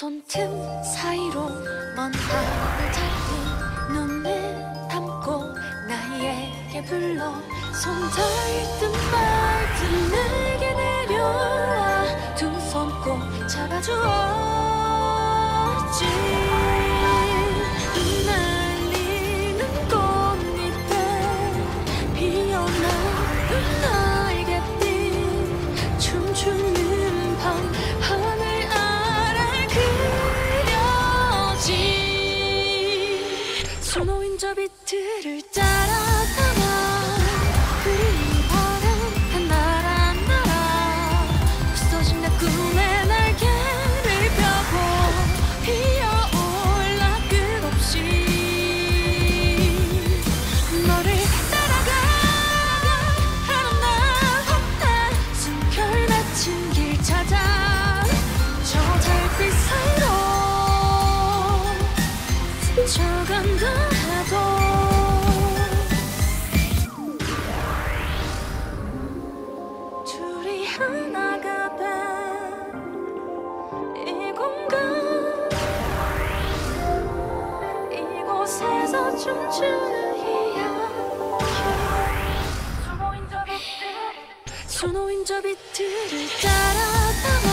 손틈 사이로 먼 하늘 잡힌 눈을 감고 나에게 불러 손 닿을 듯 말 듯 내게 내려와 두 손 꼭 잡아주었지. 흩날리는 꽃잎에 피어나는 날갯빛 춤추는 밤 하늘 아래 그려진 수놓인 저 빛들을 따라가봐. 그리운 바람 하나라 날아 부서진 내 꿈의 날개를 펴고 피어올라 끝없이 너를 따라가. 하루나 날 숨결 맺힌 길 찾아 저 달빛 사이로 스쳐간다 해도 둘이 하나가 된 이 공간 이곳에서 춤추는 이야기 수놓인 저 빛들을 따라가.